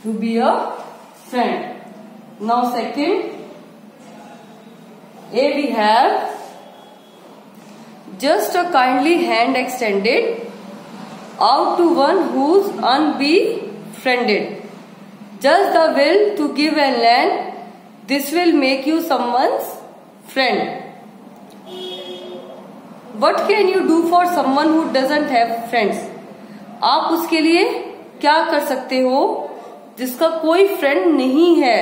to be a friend. Now second, A we have just a kindly hand extended out to one who's unbefriended. Just the will to give and lend, this will make you someone's friend. What can you do for someone who doesn't have friends? आप उसके लिए क्या कर सकते हो जिसका कोई friend नहीं है?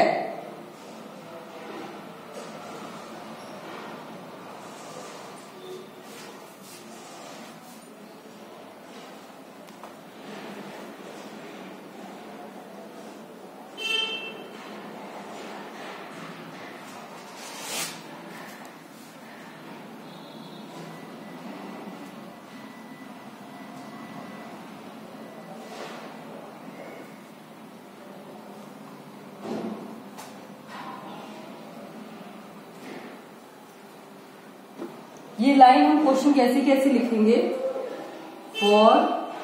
ये लाइन हम क्वेश्चन कैसे कैसे लिखेंगे? For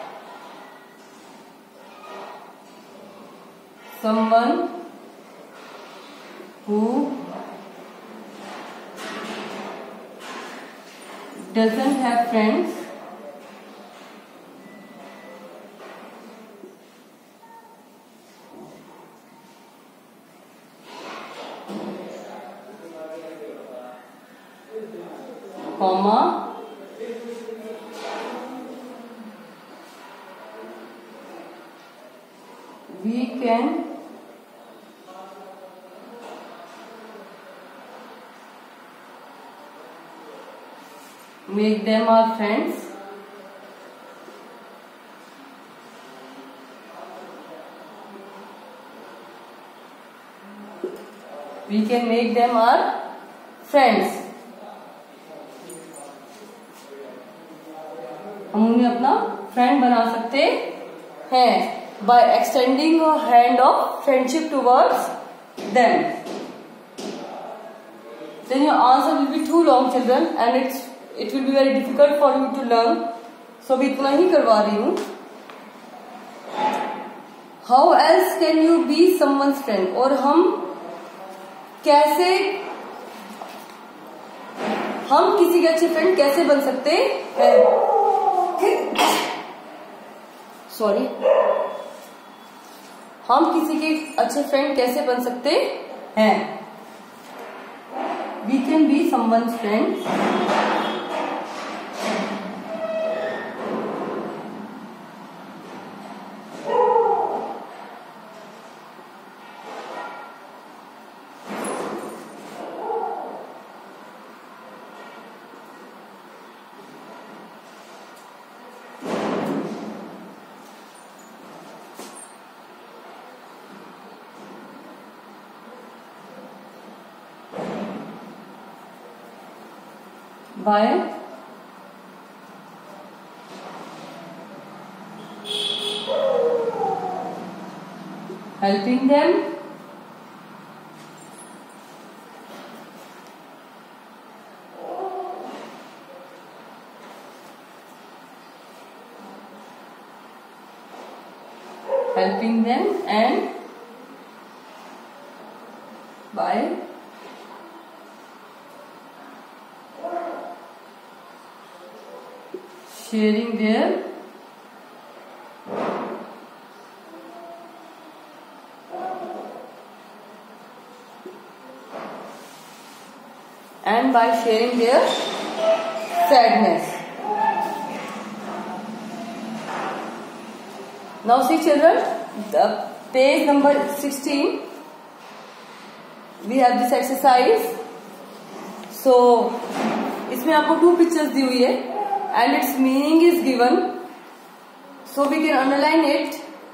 someone who doesn't have friends, comma we can make them our friends. We can make them our friends. हम उन्हें अपना फ्रेंड बना सकते हैं by extending a hand of friendship towards them. Then your answer will be too long, children, and it will be very difficult for you to learn. So अभी इतना ही करवा रही हूँ. How else can you be someone's friend? और हम किसी के अच्छे फ्रेंड कैसे बन सकते हैं? सॉरी, हम किसी के अच्छे फ्रेंड कैसे बन सकते हैं? We can be someone's friend by helping them and by sharing their sadness. Now see children, the page number 16 we have this exercise. So इसमें आपको 2 pictures दी हुई है and its meaning is given, so we can underline it.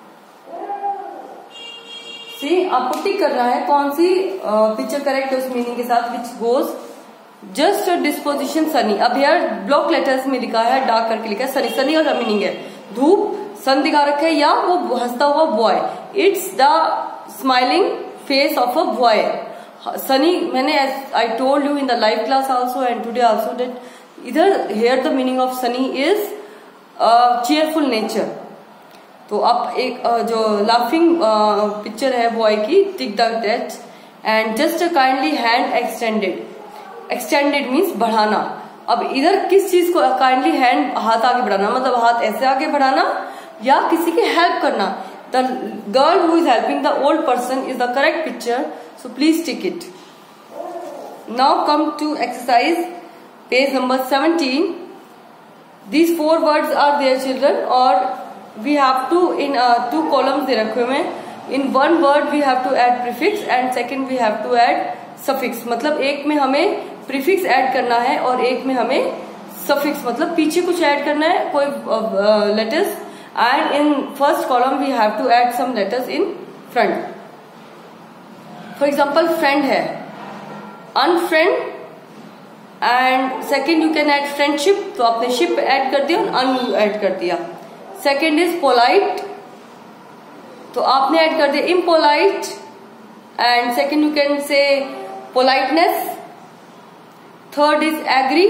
See, आपको टिक करना है कौन सी picture correct है उस मीनिंग के साथ, which goes just a disposition sunny. अब यार ब्लॉक लेटर्स में लिखा है, डार्क करके लिखा है सनी. सनी का मीनिंग है धूप, सन दिखा रखा है या वो हंसता हुआ boy. It's the smiling face of a boy. Sunny, मैंने I told you in the live class also and today also that इधर here the meaning of sunny is cheerful nature. तो आप एक जो लाफिंग पिक्चर है बॉय की, tick the that and just kindly hand extended. Extended means बढ़ाना। अब इधर किस चीज को काइंडली हैंड, हाथ आगे बढ़ाना, मतलब हाथ ऐसे आगे बढ़ाना या किसी की हेल्प करना। The girl who is helping the old person is the correct picture, so please tick it. Now come to exercise page number 17। These 4 words are there children, और we have to in 2 columns दे रखे हुए हैं। In 1 word we have to add prefix and second we have to add suffix। मतलब एक में हमें prefix add करना है और एक में हमें suffix मतलब पीछे कुछ ऐड करना है, कोई letters, and in first column we have to add some letters in front। For example friend है, unfriend, and second you can add friendship, तो आपने शिप ऐड कर दिया और अन ऐड कर दिया। सेकेंड इज पोलाइट, तो आपने ऐड कर दिया impolite, and second you can say politeness. Third is agree,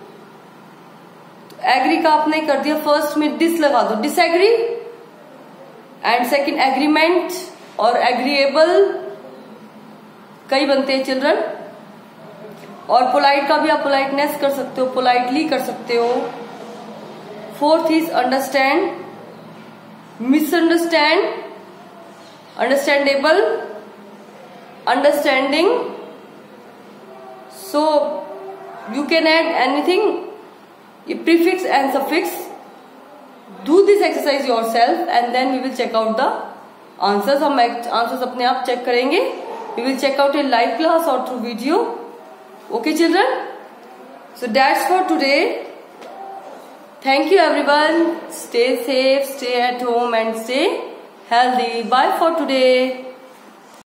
तो एग्री का आपने कर दिया फर्स्ट में डिस लगा दो, डिसएग्री। एंड सेकेंड एग्रीमेंट और एग्रीएबल कई बनते हैं चिल्ड्रन। और पोलाइट का भी आप पोलाइटनेस कर सकते हो, पोलाइटली कर सकते हो। Fourth is understand, misunderstand, understandable, understanding. So you can add anything, prefix and suffix. Do this exercise yourself and then we will check out the answers. हम आंसर्स अपने आप चेक करेंगे। We will check out in live class और through video. Okay children, so that's for today. Thank you everyone. Stay safe, stay at home and stay healthy. Bye for today.